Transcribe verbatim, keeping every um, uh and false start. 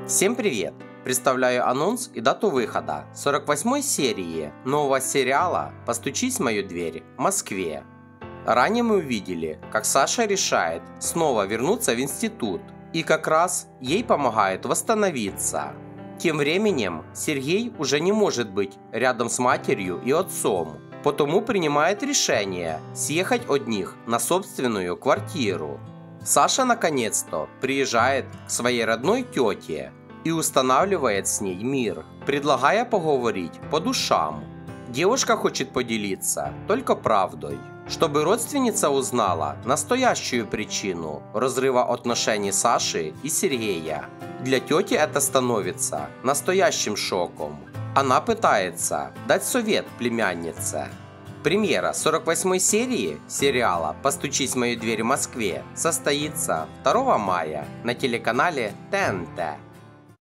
Всем привет! Представляю анонс и дату выхода сорок восьмой серии нового сериала «Постучись в мою дверь» в Москве. Ранее мы увидели, как Саша решает снова вернуться в институт, и как раз ей помогают восстановиться. Тем временем Сергей уже не может быть рядом с матерью и отцом, потому принимает решение съехать от них на собственную квартиру. Саша наконец-то приезжает к своей родной тете и устанавливает с ней мир, предлагая поговорить по душам. Девушка хочет поделиться только правдой, чтобы родственница узнала настоящую причину разрыва отношений Саши и Сергея. Для тети это становится настоящим шоком. Она пытается дать совет племяннице. Премьера сорок восьмой серии сериала «Постучись в мою дверь» в Москве состоится второго мая на телеканале Т Н Т.